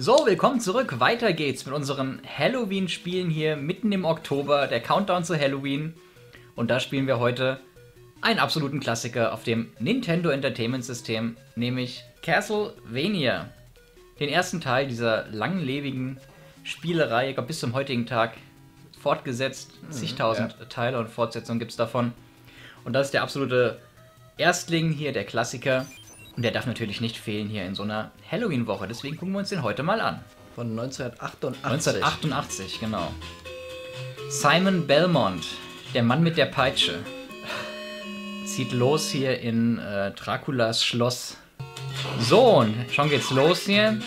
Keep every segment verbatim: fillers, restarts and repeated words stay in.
So, willkommen zurück. Weiter geht's mit unseren Halloween-Spielen hier mitten im Oktober, der Countdown zu Halloween. Und da spielen wir heute einen absoluten Klassiker auf dem Nintendo Entertainment System, nämlich Castlevania. Den ersten Teil dieser langlebigen Spielereihe, ich glaube bis zum heutigen Tag fortgesetzt. Mhm, zigtausend ja. Teile und Fortsetzungen gibt's davon. Und das ist der absolute Erstling hier, der Klassiker. Und der darf natürlich nicht fehlen hier in so einer Halloween-Woche. Deswegen gucken wir uns den heute mal an. Von neunzehnhundertachtundachtzig. neunzehnhundertachtundachtzig, genau. Simon Belmont, der Mann mit der Peitsche, zieht los hier in äh, Draculas Schloss. So, und schon geht's los hier.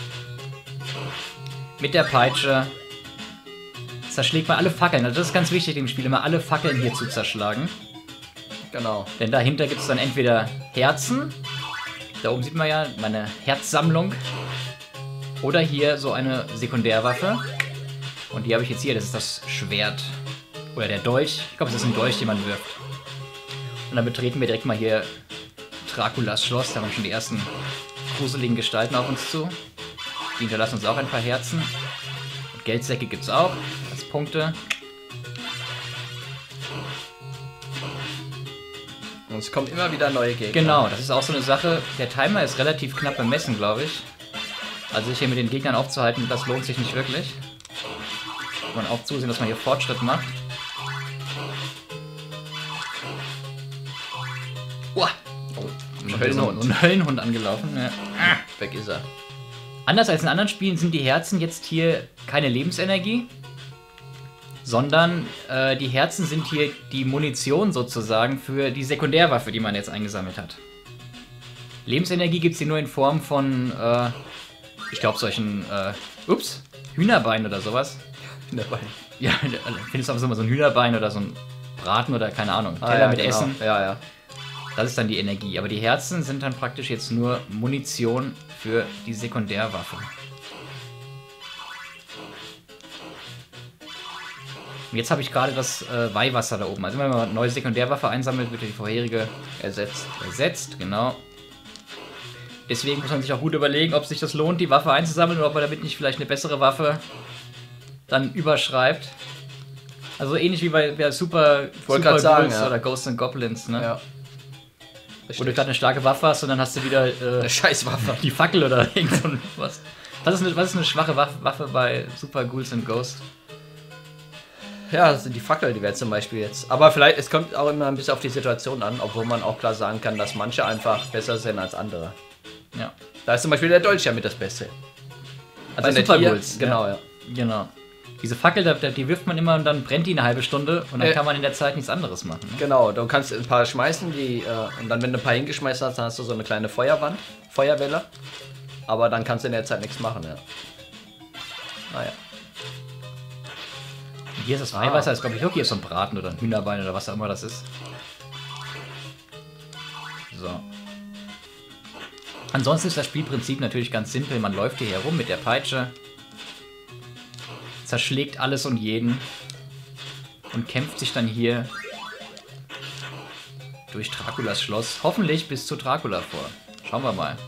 Mit der Peitsche zerschlägt man alle Fackeln. Also das ist ganz wichtig im Spiel, immer alle Fackeln hier zu zerschlagen. Genau. Denn dahinter gibt es dann entweder Herzen. Da oben sieht man ja meine Herzsammlung. Oder hier so eine Sekundärwaffe. Und die habe ich jetzt hier, das ist das Schwert. Oder der Dolch. Ich glaube, das ist ein Dolch, den man wirft. Und dann betreten wir direkt mal hier Draculas Schloss. Da haben wir schon die ersten gruseligen Gestalten auf uns zu. Die hinterlassen uns auch ein paar Herzen. Und Geldsäcke gibt es auch als Punkte. Und es kommen immer wieder neue Gegner. Genau, das ist auch so eine Sache. Der Timer ist relativ knapp bemessen, glaube ich. Also sich hier mit den Gegnern aufzuhalten, das lohnt sich nicht wirklich. Muss man auch zusehen, dass man hier Fortschritt macht. Uah. Oh, ein Höllenhund. Ein Höllenhund angelaufen. Ja. Ah, weg ist er. Anders als in anderen Spielen sind die Herzen jetzt hier keine Lebensenergie, sondern äh, die Herzen sind hier die Munition sozusagen für die Sekundärwaffe, die man jetzt eingesammelt hat. Lebensenergie gibt es hier nur in Form von, äh, ich glaube, solchen, äh, ups, Hühnerbein oder sowas. Hühnerbein? Ja, findest du aber so ein Hühnerbein oder so ein Braten oder keine Ahnung, ah, Teller ja, mit genau. Essen. Ja, ja. Das ist dann die Energie. Aber die Herzen sind dann praktisch jetzt nur Munition für die Sekundärwaffe. Und jetzt habe ich gerade das äh, Weihwasser da oben. Also wenn man eine neue Sekundärwaffe einsammelt, wird die vorherige ersetzt. Ersetzt, genau. Deswegen muss man sich auch gut überlegen, ob sich das lohnt, die Waffe einzusammeln oder ob man damit nicht vielleicht eine bessere Waffe dann überschreibt. Also ähnlich wie bei, bei Super, Super sagen, ja. oder Ghosts and Goblins, ne? Ja. Wo du gerade eine starke Waffe hast und dann hast du wieder äh, eine Scheißwaffe. Die Fackel oder irgend so was. Was ist, eine, was ist eine schwache Waffe, Waffe bei Super Ghouls and Ghosts? Ja, das sind die Fackel, die wäre zum Beispiel jetzt. Aber vielleicht, es kommt auch immer ein bisschen auf die Situation an, obwohl man auch klar sagen kann, dass manche einfach besser sind als andere. Ja. Da ist zum Beispiel der Dolch ja mit das Beste. Also bei Super Ghouls. Genau, ja. Genau. Diese Fackel, die wirft man immer und dann brennt die eine halbe Stunde und dann äh, kann man in der Zeit nichts anderes machen. Ne? Genau, du kannst ein paar schmeißen, die äh, und dann, wenn du ein paar hingeschmeißt hast, dann hast du so eine kleine Feuerwand, Feuerwelle. Aber dann kannst du in der Zeit nichts machen, ja. Naja. Und hier ist das Weihwasser, ah. ist glaube ich wirklich so ein Braten oder ein Hühnerbein oder was auch immer das ist. So. Ansonsten ist das Spielprinzip natürlich ganz simpel. Man läuft hier herum mit der Peitsche, zerschlägt alles und jeden und kämpft sich dann hier durch Draculas Schloss, hoffentlich bis zu Dracula vor. Schauen wir mal.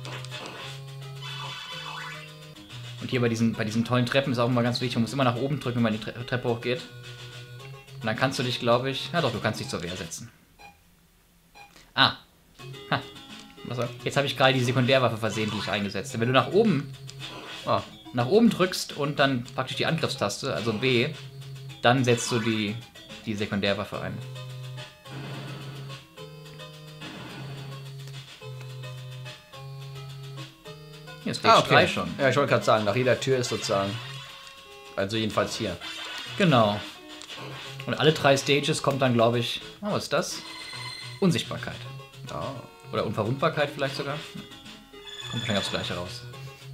Und hier bei diesen, bei diesen tollen Treppen ist auch immer ganz wichtig, man muss immer nach oben drücken, wenn man die Tre Treppe hochgeht. Und dann kannst du dich, glaube ich... Ja doch, du kannst dich zur Wehr setzen. Ah. Ha. Jetzt habe ich gerade die Sekundärwaffe versehentlich eingesetzt. Wenn du nach oben... Oh, nach oben drückst und dann praktisch die Angriffstaste, also B, dann setzt du die, die Sekundärwaffe ein. Hier ist Stage ah, okay. drei schon. Ja, ich wollte gerade sagen, nach jeder Tür ist sozusagen, also jedenfalls hier. Genau. Und alle drei Stages kommt dann, glaube ich, oh, was ist das? Unsichtbarkeit. Oh. Oder Unverwundbarkeit vielleicht sogar. Kommt wahrscheinlich aufs Gleiche raus.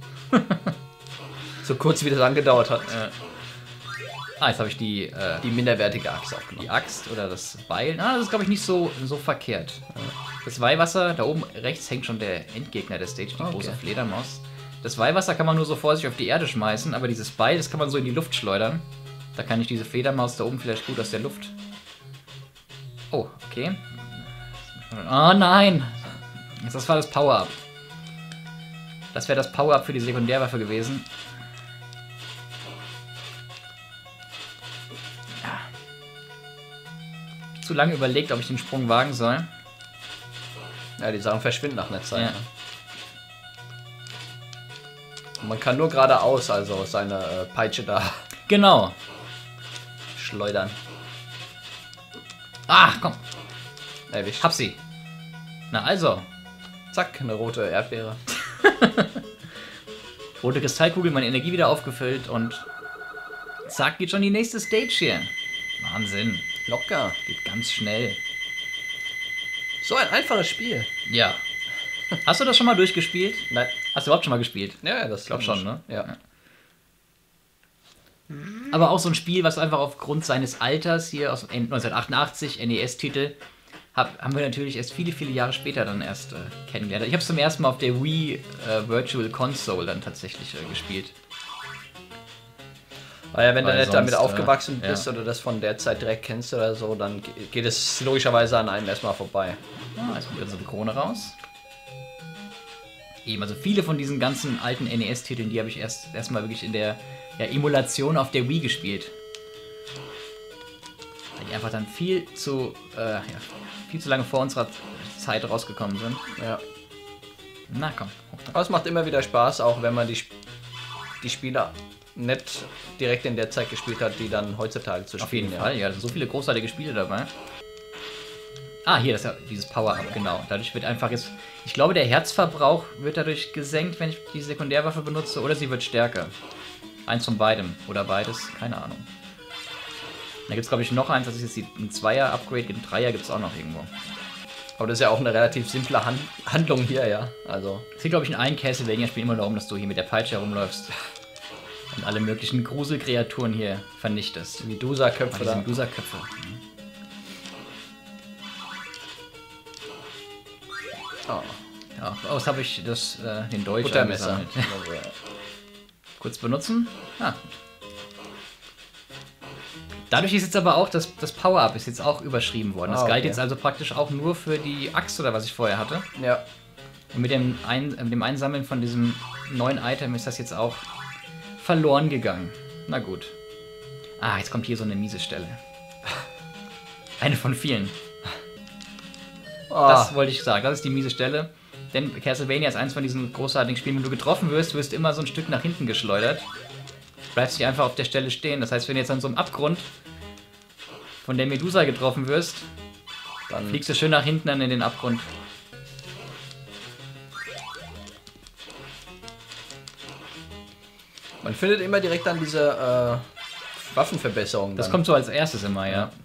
So kurz wie das angedauert hat. Äh. Ah, jetzt habe ich die, äh, die minderwertige Axt aufgenommen. Die Axt oder das Beil. Ah, das ist, glaube ich, nicht so, so verkehrt. Das Weihwasser, da oben rechts hängt schon der Endgegner der Stage, die okay. große Fledermaus. Das Weihwasser kann man nur so vorsichtig auf die Erde schmeißen, aber dieses Beil, das kann man so in die Luft schleudern. Da kann ich diese Fledermaus da oben vielleicht gut aus der Luft. Oh, okay. Oh nein! Das war das Power-Up. Das wäre das Power-Up für die Sekundärwaffe gewesen. Ja. Zu lange überlegt, ob ich den Sprung wagen soll. Ja, die Sachen verschwinden nach einer Zeit. Ja. Ne? Und man kann nur geradeaus, also seine äh, Peitsche da Genau. schleudern. Ah, komm. Erwischt. Hab sie. Na also. Zack, eine rote Erdbeere. Rote Kristallkugel, meine Energie wieder aufgefüllt und zack, geht schon die nächste Stage hier. Wahnsinn. Locker. Geht ganz schnell. So ein einfaches Spiel. Ja. Hast du das schon mal durchgespielt? Nein. Hast du überhaupt schon mal gespielt? Ja, das glaub schon, ne? Ja. Ja. Aber auch so ein Spiel, was einfach aufgrund seines Alters hier aus neunzehnhundertachtundachtzig, N E S-Titel, hab, haben wir natürlich erst viele, viele Jahre später dann erst äh, kennengelernt. Ich habe es zum ersten Mal auf der Wii äh, Virtual Console dann tatsächlich äh, gespielt. Weil ja, wenn Weil du nicht damit sonst, aufgewachsen äh, bist ja. oder das von der Zeit direkt kennst oder so, dann ge- geht es logischerweise an einem erstmal vorbei. Ah, jetzt kommt unsere Krone raus. Eben, also viele von diesen ganzen alten N E S-Titeln, die habe ich erst erstmal wirklich in der ja, Emulation auf der Wii gespielt. Weil die einfach dann viel zu, äh, ja, viel zu lange vor unserer Zeit rausgekommen sind. Ja. Na komm, hoch da. Aber es macht immer wieder Spaß, auch wenn man die, Sp- die Spieler nicht direkt in der Zeit gespielt hat, die dann heutzutage zu spielen. Auf jeden ja. Fall, ja, da sind so viele großartige Spiele dabei. Ah, hier, das ist ja dieses Power-Up, genau. Dadurch wird einfach jetzt, ich glaube, der Herzverbrauch wird dadurch gesenkt, wenn ich die Sekundärwaffe benutze, oder sie wird stärker. Eins von beidem, oder beides, keine Ahnung. Da gibt es, glaube ich, noch eins, das ist jetzt ein Zweier-Upgrade, ein Dreier gibt es auch noch irgendwo. Aber das ist ja auch eine relativ simple Han- Handlung hier, ja. Also. Es geht, glaube ich, in allen Castlevania-Spielen immer darum, dass du hier mit der Peitsche herumläufst und alle möglichen Gruselkreaturen hier vernichtest. Wie Medusa-Köpfe Diese da. Medusa-Köpfe. Oh. Ja, aus habe ich das, äh, den Dolch Buttermesser. eingesammelt. Kurz benutzen. Ah. Dadurch ist jetzt aber auch, das, das Power-Up ist jetzt auch überschrieben worden. Das Ah, galt okay. jetzt also praktisch auch nur für die Axt oder was ich vorher hatte. Ja. Und mit dem, Ein äh, mit dem Einsammeln von diesem neuen Item ist das jetzt auch verloren gegangen. Na gut. Ah, jetzt kommt hier so eine miese Stelle. Eine von vielen. Oh. Das wollte ich sagen. Das ist die miese Stelle. Denn Castlevania ist eins von diesen großartigen Spielen. Wenn du getroffen wirst, wirst du immer so ein Stück nach hinten geschleudert. Bleibst hier einfach auf der Stelle stehen. Das heißt, wenn du jetzt an so einem Abgrund von der Medusa getroffen wirst, Dann fliegst du schön nach hinten dann in den Abgrund. Man findet immer direkt dann diese äh, Waffenverbesserungen. Das dann. kommt so als erstes immer, ja. Ja.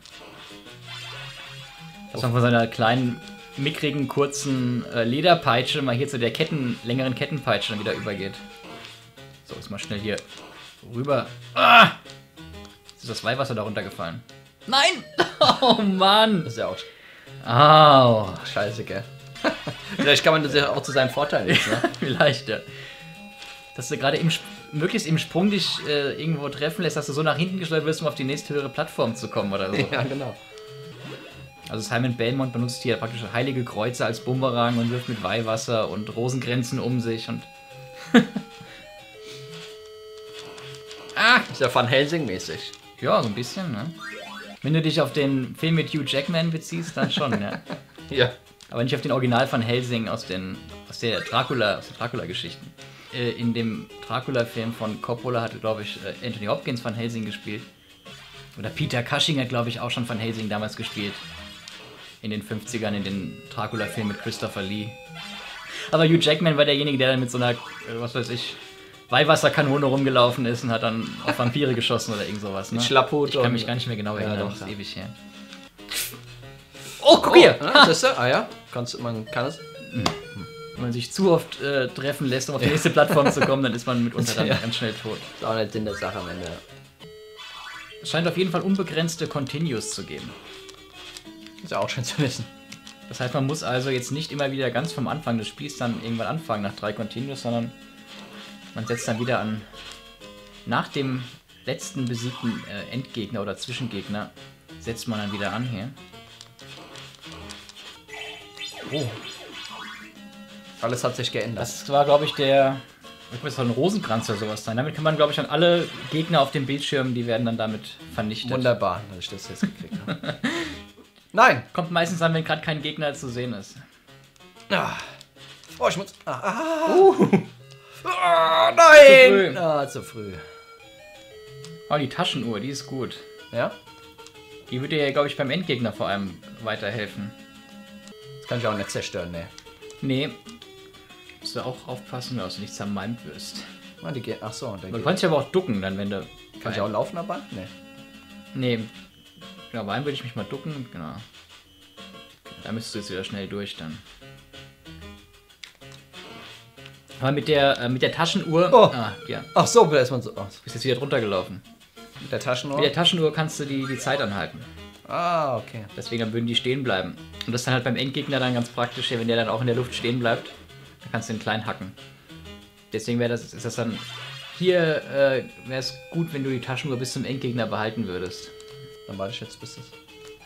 Dass man von seiner kleinen, mickrigen, kurzen äh, Lederpeitsche mal hier zu der Ketten, längeren Kettenpeitsche dann wieder übergeht. So, ist mal schnell hier rüber. Ah! Jetzt ist das Weihwasser da runtergefallen. Nein! Oh Mann! Das ist ja auch Au! scheiße, gell? Vielleicht kann man das ja auch zu seinem Vorteil nutzen, ne? Vielleicht, ja. Dass du gerade im, Sp- möglichst im Sprung dich äh, irgendwo treffen lässt, dass du so nach hinten geschleudert wirst, um auf die nächste höhere Plattform zu kommen oder so. Ja, genau. Also Simon Belmont benutzt hier praktisch heilige Kreuze als Bumerang und wirft mit Weihwasser und Rosenkränzen um sich und... Ah, ist ja Van Helsing mäßig. Ja, so ein bisschen, ne? Wenn du dich auf den Film mit Hugh Jackman beziehst, dann schon, ja. Ja. Aber nicht auf den Original von Helsing aus, den, aus der Dracula, aus der Dracula-Geschichten. Äh, in dem Dracula-Film von Coppola hatte, glaube ich, äh, Anthony Hopkins Van Helsing gespielt. Oder Peter Cushing hat, glaube ich, auch schon Van Helsing damals gespielt. In den fünfzigern, in den Dracula-Film mit Christopher Lee. Aber Hugh Jackman war derjenige, der dann mit so einer, äh, was weiß ich, Weihwasserkanone rumgelaufen ist und hat dann auf Vampire geschossen oder irgend sowas. Ne? Mit Schlapphut Ich kann und- mich gar nicht mehr genau Ja, erinnern, doch, das ist ja. ewig her. Oh, guck hier! Ah, siehst du? Ah ja. Kannst, man kann es. Wenn man sich zu oft äh, treffen lässt, um auf die nächste Plattform zu kommen, dann ist man mitunter dann Ja. ganz schnell tot. Ist auch nicht Sinn der Sache am Ende. Es scheint auf jeden Fall unbegrenzte Continues zu geben. Ist ja auch schön zu wissen. Das heißt, man muss also jetzt nicht immer wieder ganz vom Anfang des Spiels dann irgendwann anfangen nach drei Continues, sondern man setzt dann wieder an nach dem letzten besiegten äh, Endgegner oder Zwischengegner setzt man dann wieder an hier. Oh. Alles hat sich geändert. Das war, glaube ich, der... Das soll ein Rosenkranz oder sowas sein. Damit kann man, glaube ich, dann alle Gegner auf dem Bildschirm, die werden dann damit vernichtet. Wunderbar, dass ich das jetzt gekriegt habe. Nein! Kommt meistens an, wenn gerade kein Gegner zu sehen ist. Ah. Oh, ich muss... Ah, ah. Uh. Ah, nein! Zu früh. Ah, zu früh. Oh, die Taschenuhr, die ist gut. Ja? Die würde ja, glaube ich, beim Endgegner vor allem weiterhelfen. Das kann ich auch nicht zerstören, ne. Nee. Musst du auch aufpassen, dass du nicht zermalmt wirst. Ah, die geht... Ach so, Du kannst dich aber auch ducken, dann wenn du... Kann ich auch laufen dabei? Ne. Nee. Genau, bei einem würde ich mich mal ducken. Genau. Da müsstest du jetzt wieder schnell durch dann. Aber mit der, äh, mit der Taschenuhr... Oh. Ah, ja. Ach so, da ist man so... Oh, Bist jetzt wieder drunter gelaufen. mit der Taschenuhr? Mit der Taschenuhr kannst du die, die Zeit anhalten. Ah, okay. Deswegen dann würden die stehen bleiben. Und das ist dann halt beim Endgegner dann ganz praktisch, wenn der dann auch in der Luft stehen bleibt. Dann kannst du den klein hacken. Deswegen wäre das, ist das dann... Hier äh, wäre es gut, wenn du die Taschenuhr bis zum Endgegner behalten würdest. Dann warte ich jetzt bis das...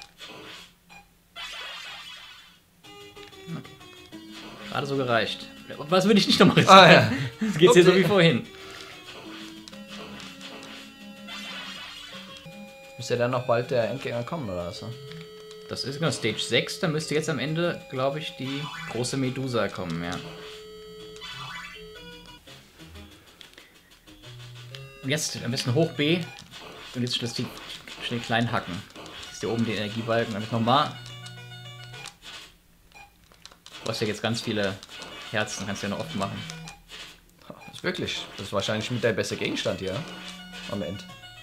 Gerade so gereicht. Was würde ich nicht nochmal riskieren? Ah, ja. Jetzt geht's hier so wie vorhin. Müsste ja dann noch bald der Endgegner kommen, oder was? Das ist genau Stage sechs, da müsste jetzt am Ende, glaube ich, die große Medusa kommen, ja. Und jetzt am besten hoch B und jetzt das die schnell klein hacken. Das ist hier oben die Energiebalken, damit nochmal. Du hast ja jetzt ganz viele Herzen, kannst du ja noch oft machen. Das ist wirklich, das ist wahrscheinlich mit der beste Gegenstand hier am Ende.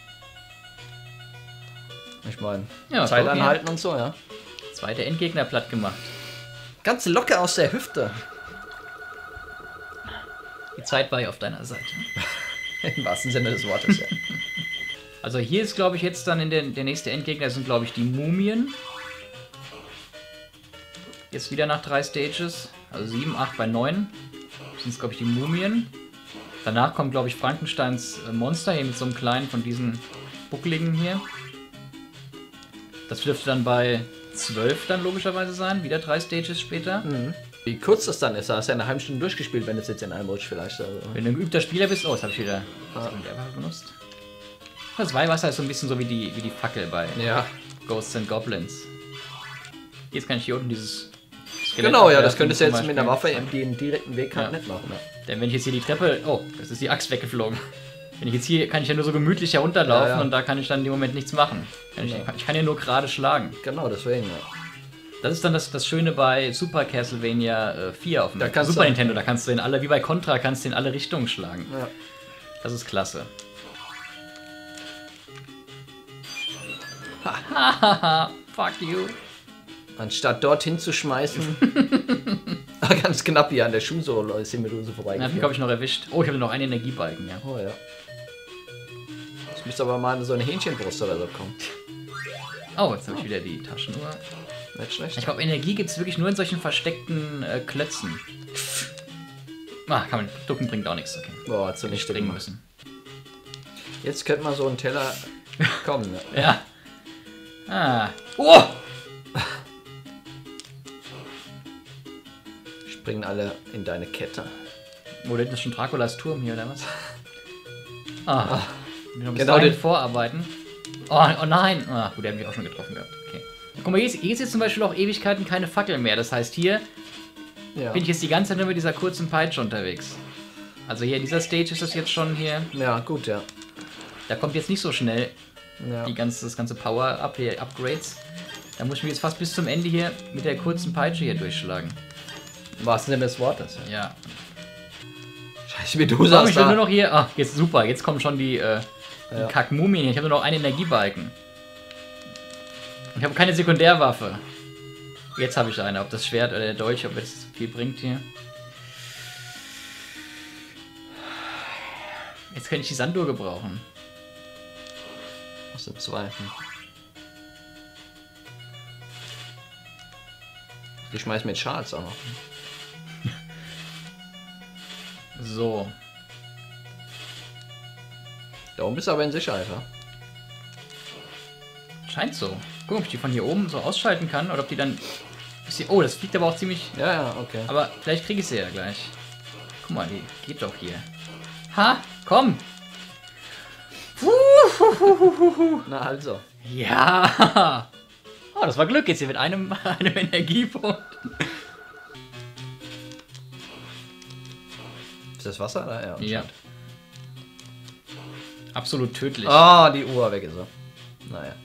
Ich meine, Ja, Zeit okay. anhalten und so, ja. Zweiter Endgegner platt gemacht. Ganz locker aus der Hüfte. Die Zeit war ja auf deiner Seite. Im wahrsten Sinne des Wortes, ja. Also hier ist, glaube ich, jetzt dann in der, der nächste Endgegner sind, glaube ich, die Mumien. Jetzt wieder nach drei Stages. Also sieben, acht bei neun. Sind es, glaube ich, die Mumien. Danach kommt, glaube ich, Frankensteins äh, Monster hier mit so einem kleinen von diesen Buckligen hier. Das dürfte dann bei zwölf dann logischerweise sein. Wieder drei Stages später. Mhm. Wie kurz das dann ist, da hast du ja eine halbe Stunde durchgespielt, wenn du es jetzt in einem Rutsch vielleicht. Also. Wenn du ein geübter Spieler bist, oh, das habe ich wieder ah. benutzt. Das Weihwasser ist so ein bisschen so wie die, wie die Fackel bei ja. Ghosts and Goblins. Jetzt kann ich hier unten dieses Skelett Genau, ja, das könntest du jetzt mit einer Waffe den direkten Weg halt ja. nicht machen. Ne? Denn wenn ich jetzt hier die Treppe... Oh, das ist die Axt weggeflogen. Wenn ich jetzt hier... kann ich ja nur so gemütlich herunterlaufen ja, ja. und da kann ich dann im Moment nichts machen. Kann ja. ich, ich kann ja nur gerade schlagen. Genau, deswegen, ja. Das ist dann das, das Schöne bei Super Castlevania äh, vier auf dem da Super Nintendo. Da kannst du in alle, wie bei Contra, kannst du in alle Richtungen schlagen. Ja. Das ist klasse. Hahaha, fuck you. Anstatt dorthin zu schmeißen. Ganz knapp hier an der Schuhsohle ist hier mit uns vorbei. Na, habe ich noch erwischt. Oh, ich habe noch einen Energiebalken, ja. Oh ja. Es müsste aber mal so eine Hähnchenbrust oder so kommen. Oh, jetzt habe ich wieder die Taschenuhr. Nicht schlecht. Ich glaube, Energie gibt es wirklich nur in solchen versteckten äh, Klötzen. Ah, kann man. Ducken bringt auch nichts, okay. Boah, zu nicht springen müssen. Jetzt könnte man so einen Teller kommen, ne? Ja. Ah. Oh! Springen alle in deine Kette. Wo denn das schon Draculas Turm hier, oder was? Ah. Wir noch genau den vorarbeiten. Oh, oh nein! Ah, gut, der hat mich auch schon getroffen gehabt. Okay. Guck mal, hier ist, hier ist jetzt zum Beispiel auch Ewigkeiten keine Fackel mehr. Das heißt, hier ja. bin ich jetzt die ganze Zeit nur mit dieser kurzen Peitsche unterwegs. Also hier in dieser Stage ist das jetzt schon hier. Ja, gut, ja. Da kommt jetzt nicht so schnell ja. die ganze, das ganze Power-Up hier, Upgrades. Da muss ich mich jetzt fast bis zum Ende hier mit der kurzen Peitsche hier durchschlagen. Im wahrsten Sinne des Wortes. Ja. Scheiße, Medusa ist ich da. nur noch hier. Ach, jetzt super. Jetzt kommen schon die, äh, die ja. Kack-Mumien hier. Ich habe nur noch einen Energiebalken. Ich habe keine Sekundärwaffe. Jetzt habe ich eine. Ob das Schwert oder der Dolch, ob das viel bringt hier. Jetzt kann ich die Sanduhr gebrauchen. Das sind zwei. Hm. Ich schmeiß mit Charles auch noch. So. Da oben bist du aber in Sicherheit, ja? Scheint so. Guck, ob ich die von hier oben so ausschalten kann oder ob die dann bisschen... Oh, das fliegt aber auch ziemlich... Ja, ja, okay. Aber vielleicht kriege ich sie ja gleich. Guck mal, die geht doch hier. Ha, komm! Na also. Ja! Oh, das war Glück jetzt hier mit einem, einem Energiepunkt. Ist das Wasser? Ja, ja. Ja. Absolut tödlich. Ah, die Uhr weg ist er. Naja.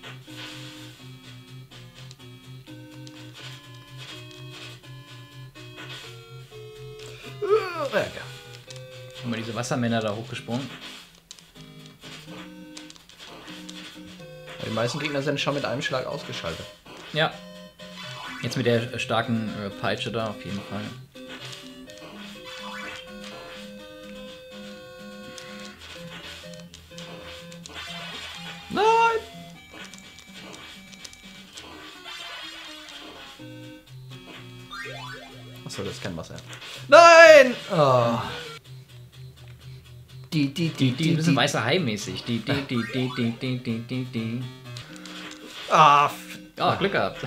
Ja, ja. Schon mal diese Wassermänner da hochgesprungen. Die meisten Gegner sind schon mit einem Schlag ausgeschaltet. Ja. Jetzt mit der starken äh, Peitsche da auf jeden Fall. Nein! Achso, das ist kein Wasser. Nein! Oh. Die, die, die, Die, ein bisschen weißer Hai-mäßig. Die, die, die, die, die, die, die, die, die. Ah, Oh, Glück gehabt.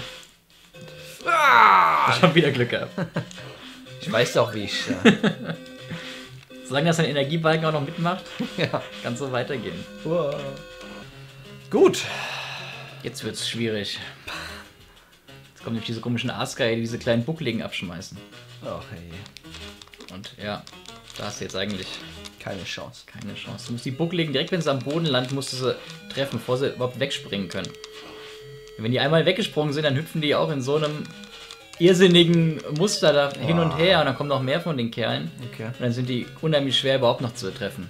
ah. Schon wieder Glück gehabt. Ich weiß doch, wie ich. Ja. Solange das dein Energiebalken auch noch mitmacht, Ja. kann so weitergehen. Wow. Gut. Jetzt wird's schwierig. Jetzt kommen nämlich diese komischen Aasgeier, die diese kleinen Buckligen abschmeißen. Ach hey. Und ja, da hast du jetzt eigentlich Keine Chance. keine Chance. Du musst die Buckligen, direkt wenn sie am Boden landen, musst du sie treffen, bevor sie überhaupt wegspringen können. Und wenn die einmal weggesprungen sind, dann hüpfen die auch in so einem irrsinnigen Muster da hin und her und dann kommen noch mehr von den Kerlen. Okay. Und dann sind die unheimlich schwer überhaupt noch zu treffen.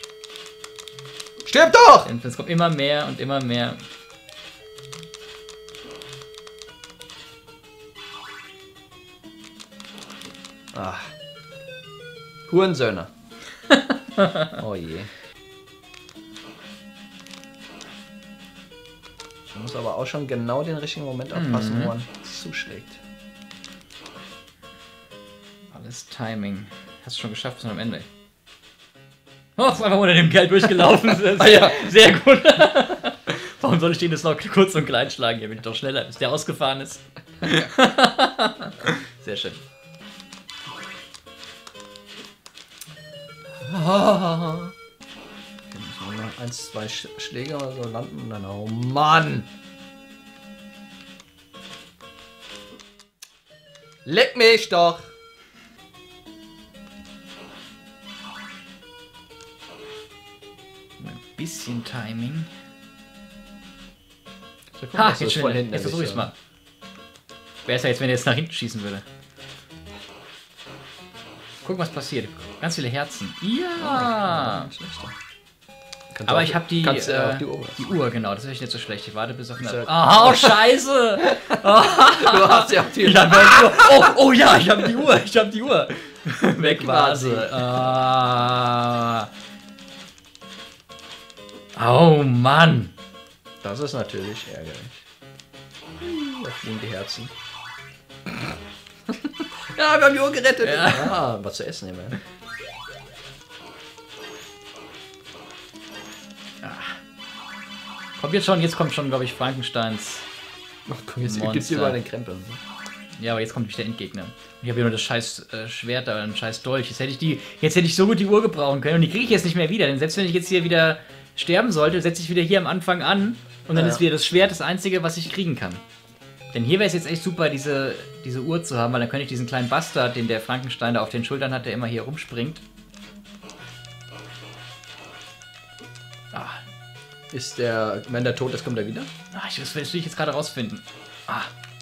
Stirb doch! Und es kommt immer mehr und immer mehr. Ah. Hurensöhne. Oh je. Man muss aber auch schon genau den richtigen Moment abpassen, Mhm. wo man zuschlägt. Alles Timing. Hast du schon geschafft bis am Ende. Oh, ist einfach unter dem Geld durchgelaufen. Ah ja. Sehr gut. Warum soll ich den jetzt noch kurz und klein schlagen? Hier bin ich doch schneller, bis der ausgefahren ist. Sehr schön. Okay, müssen wir noch eins, zwei Sch Schläge oder so landen und dann. Oh Mann! Leck mich doch! Ein bisschen Timing. So, guck, Ha, dass du jetzt es schnell. von hinten Jetzt versuche ich es erwischst, mal. Wäre es ja jetzt, wenn er jetzt nach hinten schießen würde. Guck, was passiert. Ganz viele Herzen. Ja! Nicht schlechter. Kannst Aber auch- ich habe die, kannst, äh, äh, auf die Uhr. die Uhr, genau. Das ist nicht so schlecht. Ich warte bis auf eine... Sehr- Ah, oh, scheiße! Du hast ja auch die Ich hab die Uhr. Oh, oh ja, ich habe die Uhr. Ich habe die Uhr. Weg war war sie. sie. Ah. Oh Mann. Das ist natürlich ärgerlich. Da fliegen die Herzen. Ja, wir haben die Uhr gerettet. Ja. Ja, was zu essen nehmen. Kommt jetzt schon, jetzt kommt schon, glaube ich, Frankensteins. Ach komm, jetzt Monster. gibt's überall den Krempel. Ja, aber jetzt kommt nämlich der Endgegner. Ich habe hier nur das scheiß äh, Schwert da, ein scheiß Dolch. Jetzt hätte ich die, jetzt hätte ich so gut die Uhr gebrauchen können und die kriege ich jetzt nicht mehr wieder. Denn selbst wenn ich jetzt hier wieder sterben sollte, setze ich wieder hier am Anfang an und dann Ja. ist wieder das Schwert das einzige, was ich kriegen kann. Denn hier wäre es jetzt echt super, diese, diese Uhr zu haben, weil dann könnte ich diesen kleinen Bastard, den der Frankenstein da auf den Schultern hat, der immer hier rumspringt. Ah, Ist der, wenn der tot ist, kommt er wieder? ah ich, das will ich jetzt gerade rausfinden. Ah.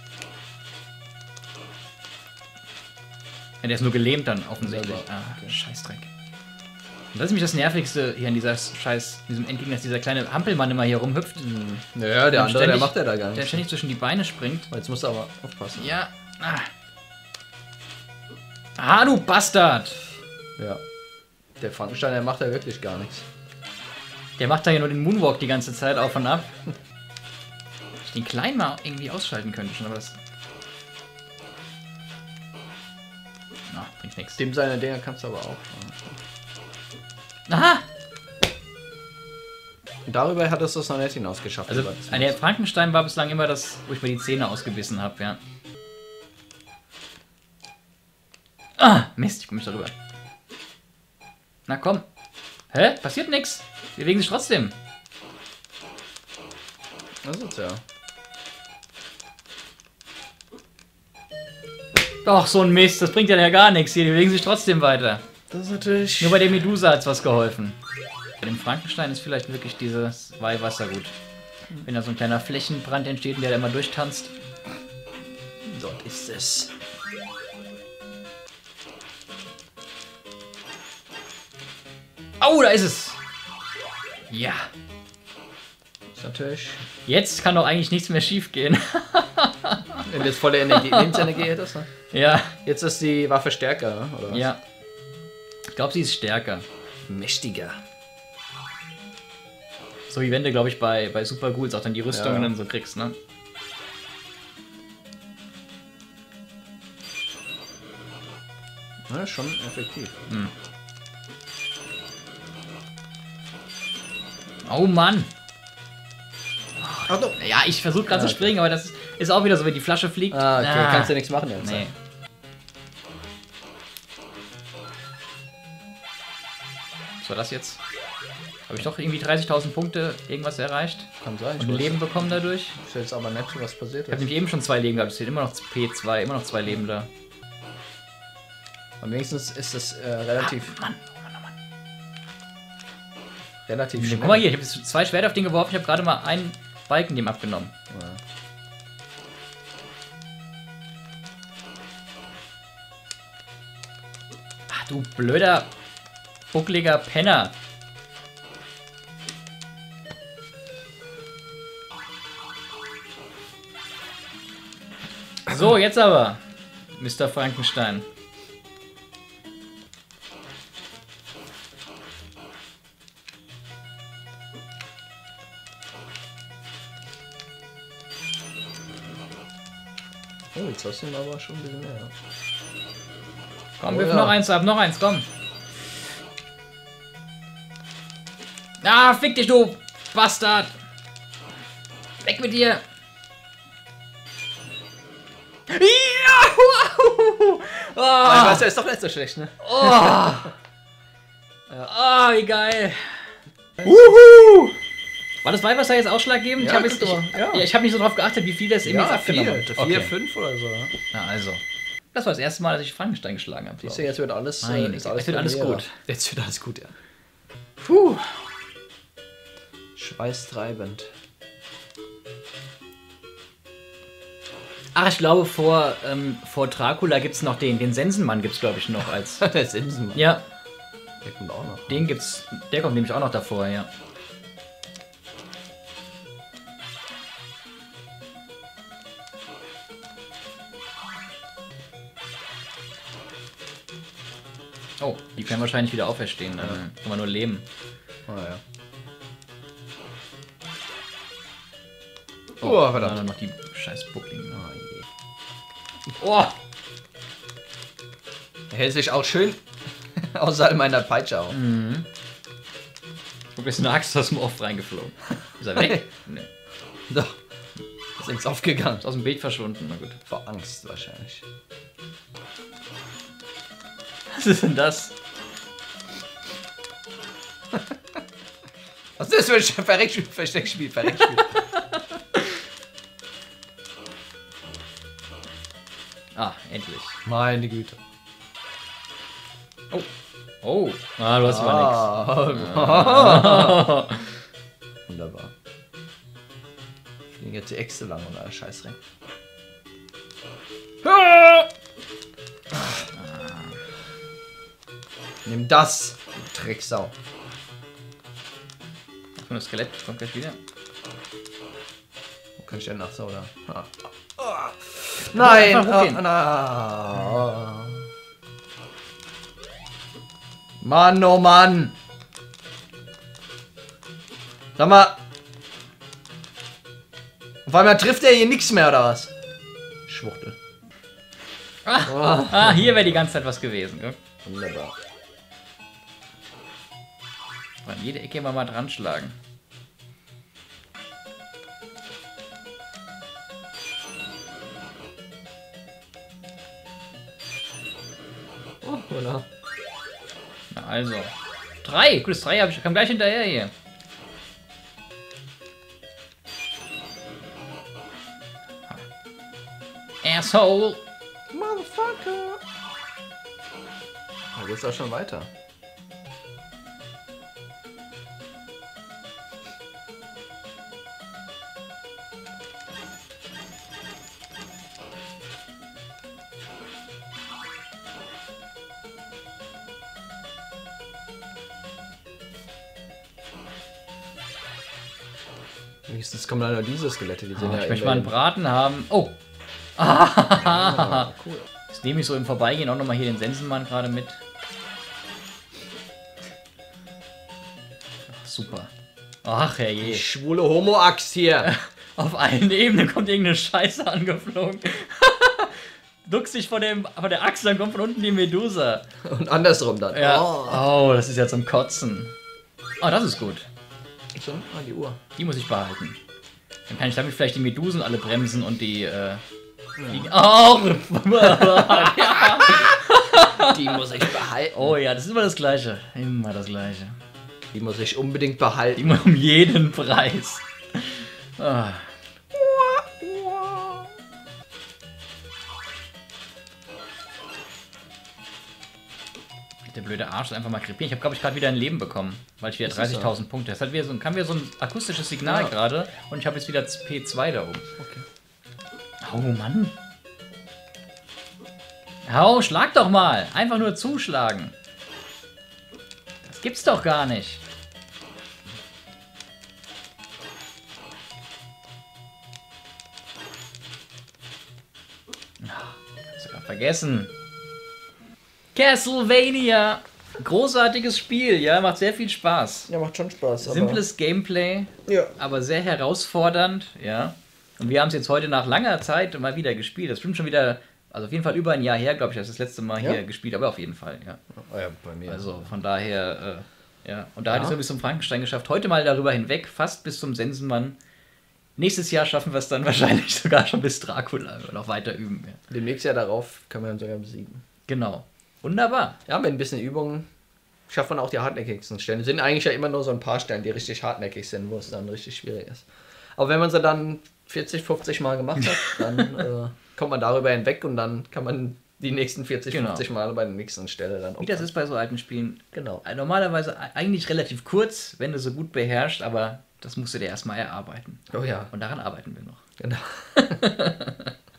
Ja, der ist nur gelähmt dann offensichtlich. Selber, Ah, okay. Scheißdreck. Und das ist nämlich das Nervigste hier an dieser Scheiß, diesem Endgegner, dass dieser kleine Hampelmann immer hier rumhüpft. Naja, der Und andere, der ständig- macht ja da gar Der nichts. ständig zwischen die Beine springt. Jetzt musst du aber aufpassen. Ja. Ah, ah du Bastard! Ja. Der Frankenstein, der macht ja wirklich gar nichts. Der macht da ja nur den Moonwalk die ganze Zeit auf und ab. Ich den kleinen mal irgendwie ausschalten könnte schon, aber das... Na, bringt nichts. Dem seine Dinger kannst du aber auch. Aha! Und darüber hattest du es noch nicht hinausgeschafft. Also, über das der Frankenstein war bislang immer das, wo ich mir die Zähne ausgebissen habe, ja. Ah, Mist, ich komme nicht darüber. Na komm. Hä? Passiert nichts. Die bewegen sich trotzdem. Das ist ja. Doch, so ein Mist. Das bringt ja gar nichts hier. Die bewegen sich trotzdem weiter. Das ist natürlich. Nur bei der Medusa hat es was geholfen. Bei dem Frankenstein ist vielleicht wirklich dieses Weihwasser gut. Wenn da so ein kleiner Flächenbrand entsteht und der da immer durchtanzt. Dort ist es. Oh, da ist es. Ja. Ist natürlich. Jetzt kann doch eigentlich nichts mehr schief gehen. Wenn du jetzt volle Energie, Lebensenergie hättest, ne? Ja. Jetzt ist die Waffe stärker, ne? Oder was? Ja. Ich glaube, sie ist stärker. Mächtiger. So wie wenn du, glaube ich, bei, bei Super Ghouls auch dann die Rüstungen Ja. dann so kriegst, ne? Ja, schon effektiv. Oh Mann. Achtung! Ja, ich versuche gerade Ah, zu okay. springen, aber das ist, ist auch wieder so, wenn die Flasche fliegt. Ah, okay, kannst du nichts machen jetzt. Nee. Was war das jetzt? Habe ich doch irgendwie dreißigtausend Punkte irgendwas erreicht? Kann sein. Und ein Leben bekommen dadurch? Ich weiß jetzt aber nicht, was passiert Ich habe ist. nämlich eben schon zwei Leben gehabt. Es steht immer noch P zwei, immer noch zwei Leben da. Am wenigstens ist es äh, relativ, Mann, oh Mann, oh Mann. relativ schnell. Guck mal hier, ich habe jetzt zwei Schwerter auf den geworfen. Ich habe gerade mal einen Balken dem abgenommen. Ja. Ach du blöder, buckliger Penner. So, jetzt aber, Mister Frankenstein. Oh, jetzt hast du ihn aber schon ein bisschen mehr. Komm, Oh wirf ja. noch eins ab, noch eins, komm. Ah, fick dich, du Bastard. Weg mit dir. Ja, wow. Oh, Aber ist doch nicht so schlecht, ne? oh. Oh, wie geil. Wuhu. War das Weihwasser jetzt ausschlaggebend? Ja, ich habe jetzt, guck ich, mal, ja. ja, ich hab nicht so drauf geachtet, wie viel das eben jetzt abgenommen hat. vier, Okay. fünf oder so. Ja. Na also. Das war das erste Mal, dass ich Frankenstein geschlagen habe. Siehst du, jetzt wird alles, Meine äh, Güte, ist alles, jetzt wird alles leerer. gut. Jetzt wird alles gut, ja. Puh. Schweißtreibend. Ach, ich glaube, vor, ähm, vor Dracula gibt es noch den. Den Sensenmann gibt es, glaube ich, noch als. Der Simsen. Ja, Der kommt auch noch. den gibt's. Der kommt nämlich auch noch davor, ja. Oh, die können wahrscheinlich wieder auferstehen. Dann kann man nur leben. Oh ja. Oh, Oh, verdammt. dann noch die scheiß Buckligen. Oh, je. Oh! Er hält sich auch schön außerhalb meiner Peitsche auf. Du bist eine Axt aus dem Off reingeflogen. Ist er weg? Nee. Doch. Ist nichts aufgegangen. Ist aus dem Bild verschwunden. Na gut. Vor Angst wahrscheinlich. Was ist denn das? Was ist das für ein Verreckspiel? Versteckspiel, Verreckspiel. Ah, endlich. Meine Güte. Oh. Oh. Ah, du hast aber Ah. Wunderbar. Fliegen jetzt die Äxte lang und alles Scheiß rein. Ah. Nimm das, du Drecksau. nichts. Und das Skelett kommt gleich wieder. Wo kann ich denn nach so, oder? Ah. Ah. Nein! einfach Ah, hochgehen. na. Mann, oh Mann! Sag mal. Auf einmal trifft er hier nichts mehr, oder was? Schwuchtel. Ah, ah hier wäre die ganze Zeit was gewesen. Gell? Wunderbar. An jede Ecke immer mal dran schlagen. Oder? Na also. Drei! Gutes Drei habe ich. Komm gleich hinterher hier. Asshole! Motherfucker! Da geht's auch schon weiter. Wenigstens kommen dann nur diese Skelette, die sind Oh, ja ich möchte mal einen immer- Braten haben. Oh! Ah, cool. Jetzt nehme ich so im Vorbeigehen auch nochmal hier den Sensenmann gerade mit. Ach, super. Ach, herrje. Schwule Homo-Axt hier. Auf allen Ebenen kommt irgendeine Scheiße angeflogen. Duckst dich von, dem, von der Axt, dann kommt von unten die Medusa. Und andersrum dann. Ja. Oh. Oh, das ist ja zum Kotzen. Oh, das ist gut. So, ah, die Uhr. Die muss ich behalten. Dann kann ich damit vielleicht die Medusen alle bremsen und die, äh... Die, oh! Die muss ich behalten. Oh ja, das ist immer das Gleiche. Immer das Gleiche. Die muss ich unbedingt behalten. Immer um jeden Preis. Ah. Der blöde Arsch ist einfach mal krepieren. Ich habe, glaube ich, gerade wieder ein Leben bekommen, weil ich wieder Das ist dreißigtausend Punkte. Das hat wieder so, kam wieder so ein akustisches Signal Ja. gerade und ich habe jetzt wieder P zwei da oben. Okay. Oh Mann. Hau, schlag doch mal. Einfach nur zuschlagen. Das gibt's doch gar nicht. Ah, sogar vergessen. Castlevania. Großartiges Spiel, ja, macht sehr viel Spaß. Ja, macht schon Spaß. aber- Simples Gameplay, Ja. aber sehr herausfordernd, ja. Und wir haben es jetzt heute nach langer Zeit mal wieder gespielt. Das ist bestimmt schon wieder, also auf jeden Fall über ein Jahr her, glaube ich, dass ich das letzte Mal Ja? hier gespielt habe, aber auf jeden Fall, ja. Oh ja, bei mir. Also von daher, äh, ja. Und da Ja. hatte ich so bis zum Frankenstein geschafft. Heute mal darüber hinweg, fast bis zum Sensenmann. Nächstes Jahr schaffen wir es dann wahrscheinlich sogar schon bis Dracula und noch weiter üben. Ja. Demnächst Jahr darauf kann man sogar besiegen. Genau. Wunderbar. Ja, mit ein bisschen Übung schafft man auch die hartnäckigsten Stellen. Es sind eigentlich ja immer nur so ein paar Stellen, die richtig hartnäckig sind, wo es dann richtig schwierig ist. Aber wenn man sie dann vierzig, fünfzig Mal gemacht hat, dann äh, kommt man darüber hinweg und dann kann man die nächsten vierzig, Genau. fünfzig Mal bei der nächsten Stelle dann Wie das ist bei so alten Spielen. Genau. Äh, Normalerweise e- eigentlich relativ kurz, wenn du so gut beherrschst, aber das musst du dir erstmal erarbeiten. Oh ja, Und daran arbeiten wir noch. genau.